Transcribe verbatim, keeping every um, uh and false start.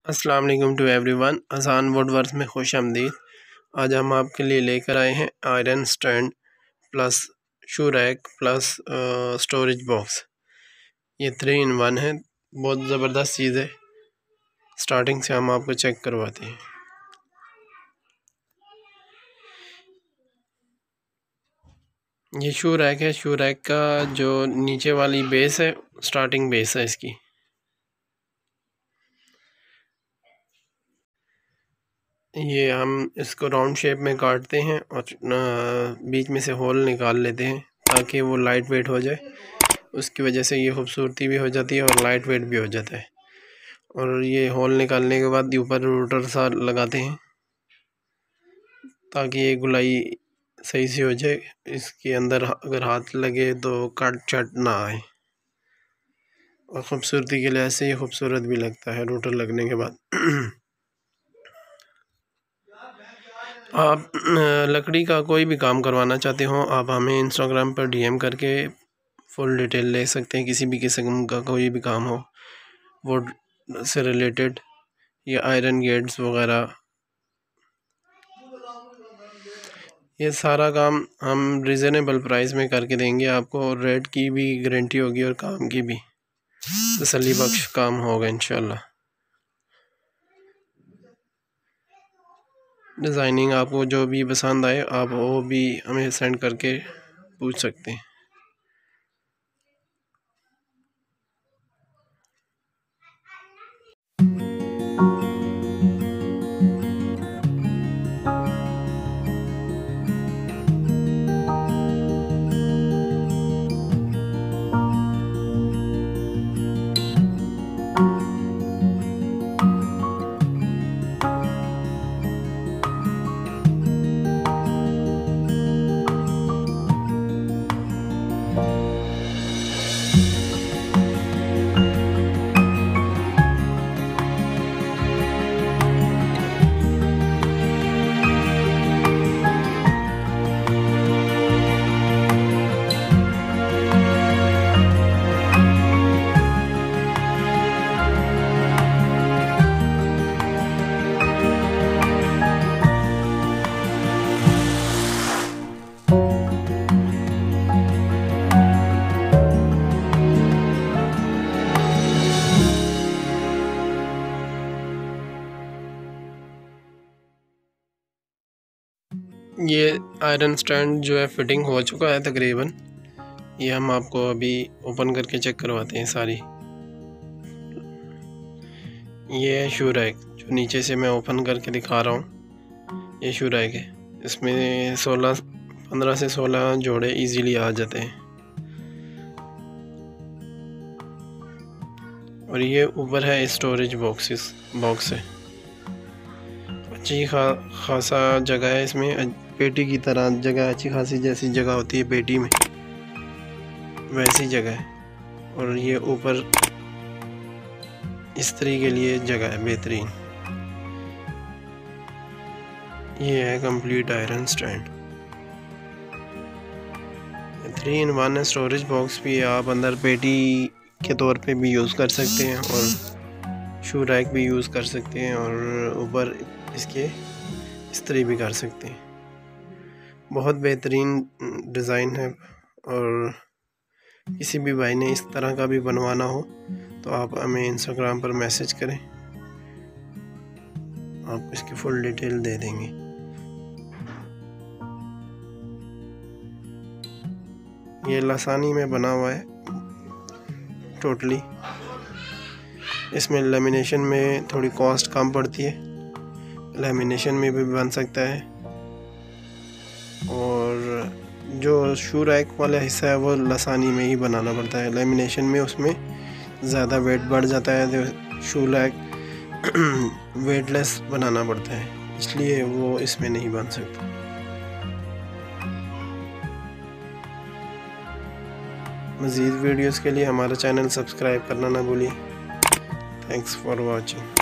अस्सलाम वालेकुम to everyone. आसान वुडवर्क्स में खुश आमदीद। आज हम आपके लिए लेकर आए हैं iron stand plus shoe rack plus storage box. ये थ्री इन वन है, बहुत ज़बरदस्त चीज़ है। स्टार्टिंग से हम आपको चेक करवाते हैं। ये शू रैक है। शू रैक का जो नीचे वाली बेस है, स्टार्टिंग बेस है इसकी। ये हम इसको राउंड शेप में काटते हैं और बीच में से होल निकाल लेते हैं ताकि वो लाइट वेट हो जाए। उसकी वजह से ये खूबसूरती भी हो जाती है और लाइट वेट भी हो जाता है। और ये होल निकालने के बाद ऊपर रूटर सा लगाते हैं ताकि ये गुलाई सही से हो जाए। इसके अंदर अगर हाथ लगे तो कट चट ना आए, और ख़ूबसूरती के लिहाज से ये खूबसूरत भी लगता है रूटर लगने के बाद। आप लकड़ी का कोई भी काम करवाना चाहते हो, आप हमें इंस्टाग्राम पर डीएम करके फुल डिटेल ले सकते हैं। किसी भी किस्म का कोई भी काम हो वुड से रिलेटेड या आयरन गेट्स वगैरह, ये सारा काम हम रिजनेबल प्राइस में करके देंगे आपको। और रेट की भी गारंटी होगी और काम की भी तसल्ली बख्श काम होगा इंशाल्लाह। डिज़ाइनिंग आपको जो भी पसंद आए आप वो भी हमें सेंड करके पूछ सकते हैं। ये आयरन स्टैंड जो है फिटिंग हो चुका है तकरीबन। ये हम आपको अभी ओपन करके चेक करवाते हैं सारी। ये है शू रैक जो नीचे से मैं ओपन करके दिखा रहा हूँ। ये शू रैक है, इसमें सोलह पंद्रह से सोलह जोड़े इजीली आ जाते हैं। और ये ऊपर है स्टोरेज बॉक्सेस बॉक्स है। अच्छी खा खासा जगह है इसमें, पेटी की तरह जगह, अच्छी खासी जैसी जगह होती है पेटी में वैसी जगह है। और ये ऊपर इस्त्री के लिए जगह है बेहतरीन। ये है complete iron stand, three in one है। स्टोरेज बॉक्स भी आप अंदर पेटी के तौर पे भी यूज़ कर सकते हैं और शू रैक भी यूज़ कर सकते हैं और ऊपर इसके इस्त्री भी कर सकते हैं। बहुत बेहतरीन डिज़ाइन है। और किसी भी भाई ने इस तरह का भी बनवाना हो तो आप हमें इंस्टाग्राम पर मैसेज करें, आप इसकी फुल डिटेल दे देंगे। ये लासानी में बना हुआ है टोटली। इसमें लेमिनेशन में थोड़ी कॉस्ट कम पड़ती है, लेमिनेशन में भी बन सकता है। और जो शू रैक वाला हिस्सा है वो लासानी में ही बनाना पड़ता है। लेमिनेशन में उसमें ज़्यादा वेट बढ़ जाता है तो शू रैक वेटलेस बनाना पड़ता है, इसलिए वो इसमें नहीं बन सकता। मज़ीद वीडियोस के लिए हमारा चैनल सब्सक्राइब करना ना भूलिए। Thanks for watching.